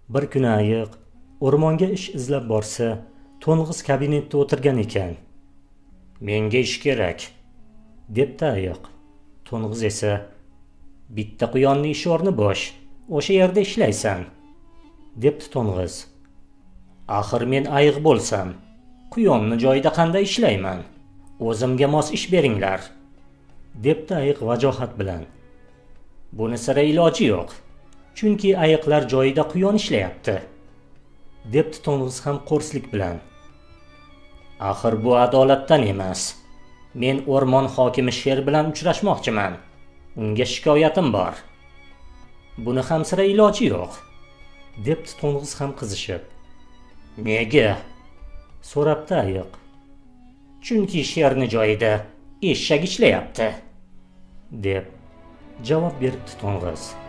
Bir kuni ayiq o'rmonga ish izlab borsa, to'ng'iz kabinetda o'tirgan ekan. "Menga ish kerak", debdi ayiq. To'ng'iz esa, "Bitta quyonni ish o'rni bo'sh, o'sha yerda ishlaysan", debdi to'ng'iz. "Axir men ayiq bo'lsam, quyonni joyida qanday ishlayman? O'zimga mos ish beringlar", debdi ayiq vajohat bilan. "Buni sira iloji yo'q, chunki ayiqlar joyida quyon ishlayapti", debdi to'ng'iz ham qo'rslik bilan. "Axir bu adolatdan emas. Men o'rmon hokimi sher bilan uchrashmoqchiman. Unga shikoyatim bor. Buni ham sira iloji yo'q", debdi to'ng'iz ham qizishib. "Nega?" so'rabdi ayiq. "Chunki sherni joyida eshak ishlayapti", deb javob beribdi to'ng'iz.